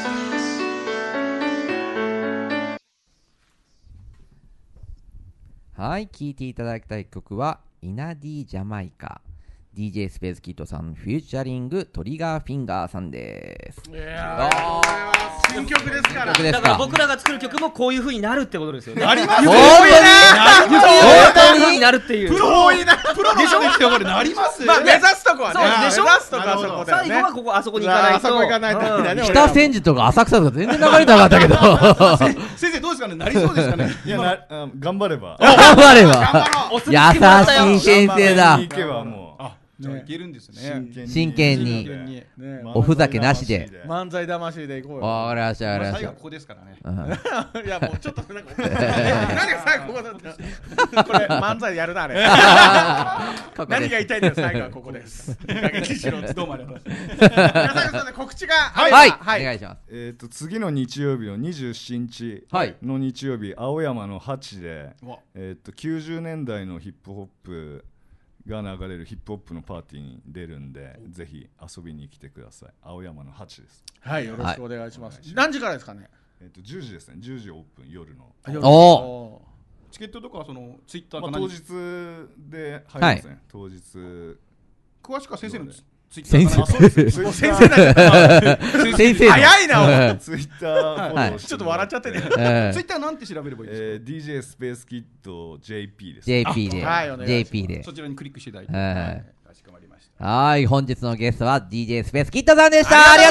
はい、聴いていただきたい曲はイナディ・ジャマイカ DJ スペースキッドさんフューチャリングトリガーフィンガーさんです。 いやー新曲ですから。 だから僕らが作る曲もこういう風になるってことですよね。 なりますよ。 本当になるっていう。 プロの人これなります。 まあ目指すとこはね。 でしょ。 目指すとこはそこだよね。 最後はここあそこに行かないと。 あそこ行かないと。 北千住とか浅草とか全然流れてなかったけど。 先生どうですかね。なりそうですかね。 いや頑張れば。 頑張れば。優しい先生だ。 行けばもう。 じゃあいけるんですね。 真剣におふざけなしで漫才魂でいこうよ。 わかりましたわかりました。 最後ここですからね。 いやもうちょっとなんか何が最後ここだったこれ漫才やるなあれ。何が言いたいんだよ最後はここです。 どうもありがとうございます。 皆さん告知がはいお願いします。 次の日曜日の27日の日曜日青山の8で90年代のヒップホップが流れるヒップホップのパーティーに出るんでぜひ遊びに来てください。青山の8です。 はいよろしくお願いします。何時からですかね。 10時ですね。10時オープン夜の。 おチケットとかはそのツイッターか当日で入りますね。当日詳しくは先生の先生先生だ先生早いな。 ツイッターちょっと笑っちゃってね。 ツイッターなんて調べればいいですか。 DJ スペースキッド JP です。 JP で JP でそちらにクリックしていただいて。かしこまりました。 はい本日のゲストは DJ スペースキッドさんでした。ありが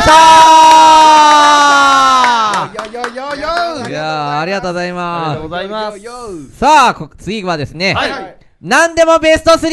とうございました。いやありがとうございます。 ありがとうございます。 さあ次はですねなんでもベスト 3。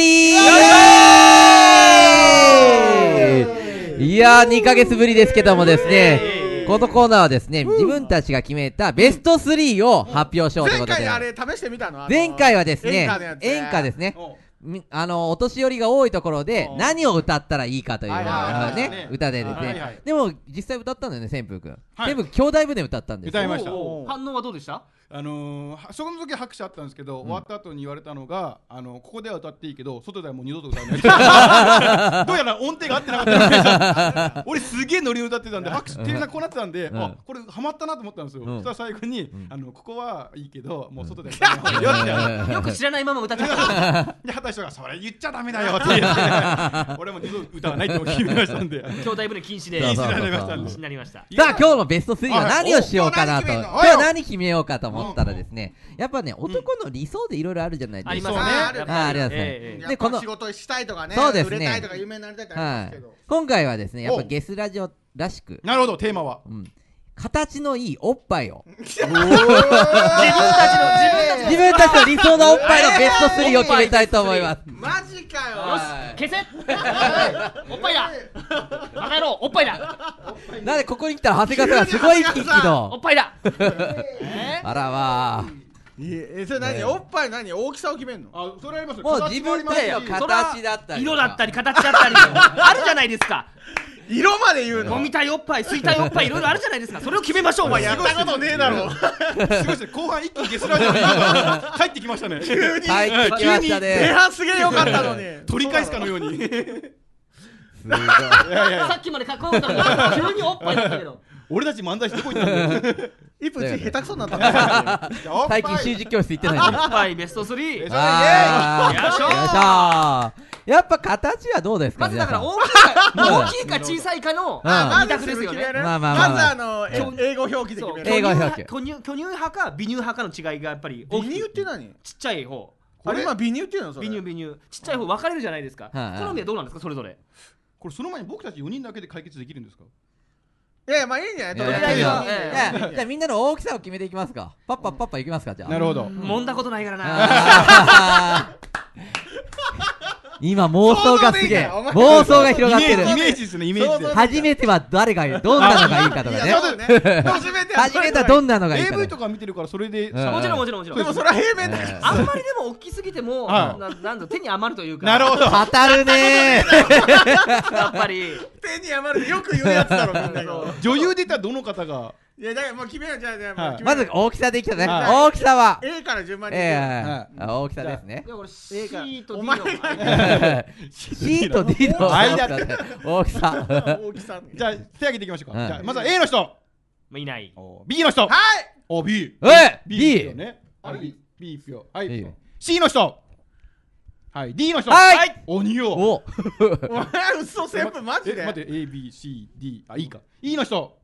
いやー2ヶ月ぶりですけどもですねこのコーナーはですね自分たちが決めたベスト3を発表しようということで、 前回あれ試してみたの。 前回はですね演歌ですね。お年寄りが多いところで何を歌ったらいいかというね歌でですね。でも実際歌ったんだよね旋風くん。旋風兄弟船歌ったんです。 歌いました。 反応はどうでした？ その時拍手あったんですけど、終わった後に言われたのがここでは歌っていいけど外ではもう二度と歌わないどうやら音程が合ってなかった俺すげえノリを歌ってたんで拍手店員さんこうなってたんでこれハマったなと思ったんですよ。そしたら最後にここはいいけどもう外では歌わないよく知らないまま歌ってた。 で果た人がそれ言っちゃダメだよって言って俺も二度と歌わないと決めましたんで兄弟船禁止で禁止になりました。 さあ今日のベスト3は何をしようかなと今日は何決めようかと思ったらですねやっぱね男の理想でいろいろあるじゃないですか。 ありますね。 ありますね。 でこの仕事したいとかね売れたいとか有名になりたいとかありますけど今回はですねやっぱゲスラジオらしくなるほどテーマは形のいいおっぱいを自分たちの理想のおっぱいのベスト3を決めたいと思います。 マジかよ。 よし消せおっぱいだバカ野郎おっぱいだなんでここに来たら長谷川さんがすごい気気おっぱいだあらまあそれ何おっぱい何大きさを決めんの？ あ、それありますよ。 もう自分たちの形だったり色だったり形だったりあるじゃないですか。 色まで言うの？ 飲みたいおっぱい吸いたいおっぱいいろいろあるじゃないですか。それを決めましょう。 やったことねえだろ。 すごいですね。後半一気にゲスラジオに入ってきましたね。 急に入ってきました前ね。 半すげえ良かったのに取り返すかのように。 すごいさっきまでかっこよかったのに急におっぱいだったけど。 俺たち漫才師どこ行ったんだよ。 一分下手くそになった最近習字教室行ってないんで。 おっぱいベスト3。 あーよいしょよいしょやっぱ形はどうですか？ まずだから皆大きいか小さいかの二択ですよね。 まあまあまあまあまず英語表記で決める。 英語表記巨乳派か微乳派かの違いがやっぱり微乳って何？ ちっちゃい方。 あれ今微乳っていうの？それ微乳ちっちゃい方分かれるじゃないですか。 はい好みはどうなんですかそれぞれ。 これその前に僕たち4人だけで解決できるんですか？ いやいやまあいいんじゃない？ いやとりあえずいやはいじゃあみんなの大きさを決めていきますか。パッパッパいきますかじゃあ。 なるほど。 揉んだことないからな。 あー今妄想がすげえ妄想が広がってる。 イメージですね、イメージで。 初めては誰がいいどんなのがいいかとかね。 初めて初めてはどんなのがいいか AV とか。 とか見てるからそれでうんもちろんもちろんもちろん。 でもそれは平面だよ。 あんまりでも大きすぎてもはなんだ手に余るというか。 なるほど。 語るねやっぱり手に余るってよく言うやつだろみんなが。 女優で言ったらどの方が？ いやだからもう決めようじゃあもう決めようまず大きさでいきたね。 はい大きさは A から順番に大きさですねい。やこれ C と D お前のが C と D の大きさね大きさ。 大きさじゃあ手挙げていきましょうか。 うんじゃあまずは A の人、 いない。 B の人、 はいお B、 B よね。はい、B 一票。はいいいよ。 C の人、はい、D の人、 はいお2票。 おお前嘘全部マジで待って A B C D あいいか E の人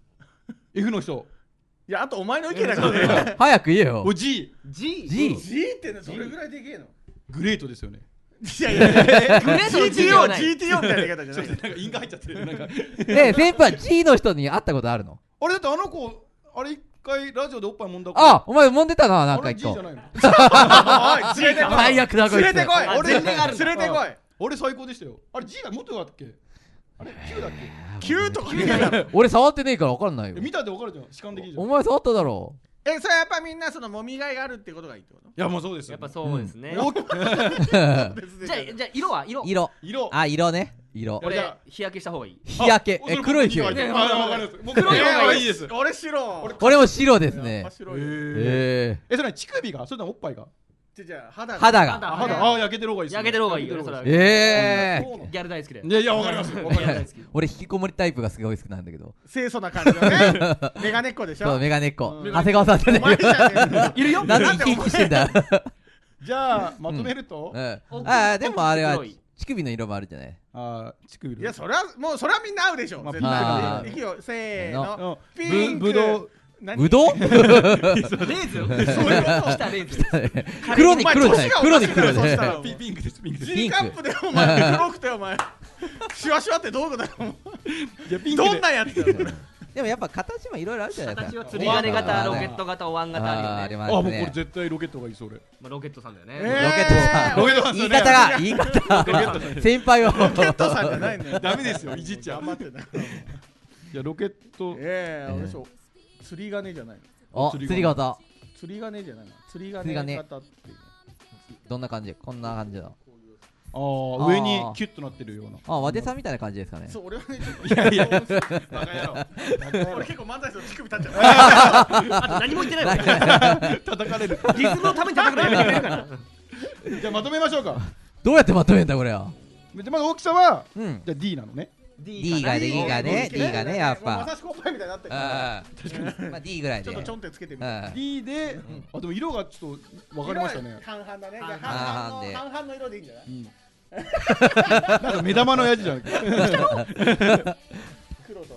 F の人いやあとお前の意見だからね早く言えよお。G G。 G G ってのそれぐらいでけえのグレートですよね。 いやいやいやグレートの G ではない。 GTO みたいな言い方じゃないなんか因が入っちゃってる。なんか先輩 G の人に会ったことあるの？ あれだってあの子あれ一回ラジオでおっぱい揉んだ子。 あ、お前揉んでたな、なんかあれ一 G 個じゃないの。 おい連れてこい最悪だこいつ連れてこいあ全然あるんだ連れてこい俺最高でしたよ。あれ G がもっとよかったっけ？あれ Q だっけ 9とか言うな俺触ってねえから分かんないよ。 見たって分かるじゃん。主観的にじゃん。 おい前触っただろそれやっぱみんなそのもみがいがあるってことがいいってことやもうそうですよ。 やっぱそうですね。 大きう。 じゃあ色は色。 色。 色色ね。色。 俺じゃあ日焼けした方がいい。 日焼け。 あ黒い日より。 あ分かります。 黒い方がいいいいです。 俺白俺も白ですね。 白いそれ乳首がそれともおっぱいがじゃあ肌肌が。 肌焼けてる方がいいですね。 焼けてる方がいいよ。それはギギャル大好きで。 いやわかります。わかります。 大好き。 俺引きこもりタイプがすごい好きなんだけど。 清楚な感じのねメガネっ子でしょそう、メガネっ子。 うん長谷川さんじゃねお前じゃねえいるよ。なんで生き生きしてんだ。 じゃあまとめるとでもあれは乳首の色もあるじゃない。 乳首いやそれはもうそれはみんな合うでしょ絶まあ対いくよせーのピンクぶどうぶどうレーズン。そういうことしたレーズン。 黒に黒じゃない。黒に黒そでしたらピンクですピンクです。 G カップでお前黒くてお前シュワシュワってどういうことだよいやピンクどんでなやつだよそれでもやっぱ形もいろいろあるじゃないですか。 形は釣り鐘型、ロケット型、お椀型あるよね。 ますもうこれ絶対ロケットがいいそれ。 ロケットさんだよね。 ロケットさん。 ロケットさん言い方が言い方。先輩を。 ロケットさんじゃないんだよダメですよいじっちゃう。 頑張ってなじゃあロケット俺そう釣り鐘じゃないのお、釣り型。 釣り鐘じゃないの釣り釣り鐘鐘型っていうどんな感じ？こんな感じだ。 上にキュッとなってるような。 和手さんみたいな感じですかね。 そう俺はねいやいやバカ野郎俺結構漫才すると乳首立っちゃうあと何も言ってないもん。 叩かれる。 リズムのために叩くのやめてくれるから。 じゃあまとめましょうか。 どうやってまとめんだこれは。 でまず大きさはうん。 じゃあ D なのね。 D がね、D がね、やっぱ。 まさしくおっぱいみたいになってるからまあ D ぐらいで。 ちょっとちょんってつけてみて D ででも色がちょっと分かりましたね。 半々だね半々で半々の色でいいんじゃないなんか目玉のやつじゃん。 黒と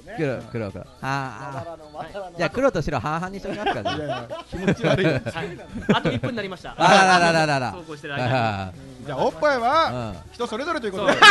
黒じゃあ黒と白半々にしときますからね。 気持ち悪い。 あと1分になりました。そうこうしてる間に。 じゃあおっぱいは人それぞれということで。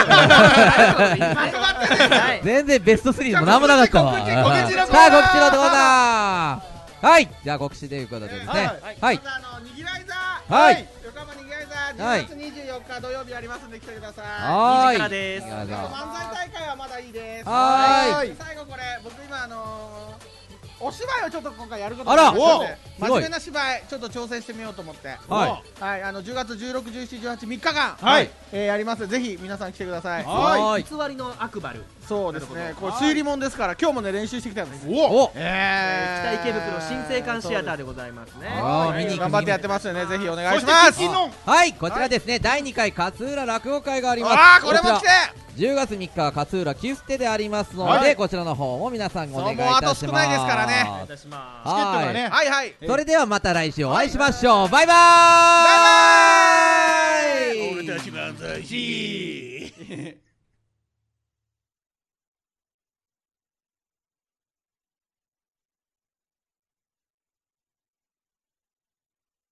全然ベスト3も何もなかったわ。さあ告知のコーナー。はい、じゃあ告知ということでですね。はい。 にぎわい座。 はい。 横浜にぎわい座10月24日土曜日ありますんで来てください。 はい。 2時からです。 漫才大会はまだいいです。 はい。 最後これ僕今お芝居をちょっと今回やることになりましたので、真面目な芝居ちょっと挑戦してみようと思って、はい、10月16、17、18、3日間、やります。ぜひ皆さん来てください。 偽りのアクバル。 そうですね。これ推理もんですから、今日もね練習してきたんです。 北池袋新生館シアターでございますね。 頑張ってやってますよね。ぜひお願いします。 はい、こちらですね。第2回勝浦落語会があります。 これも来て。 10月3日は勝浦キステでありますので、こちらの方も皆さんお願いいたします。 もうあと少ないですからね。 チケットがね。はいはい。 それではまた来週お会いしましょう。バイバーイ。 俺たち漫才師。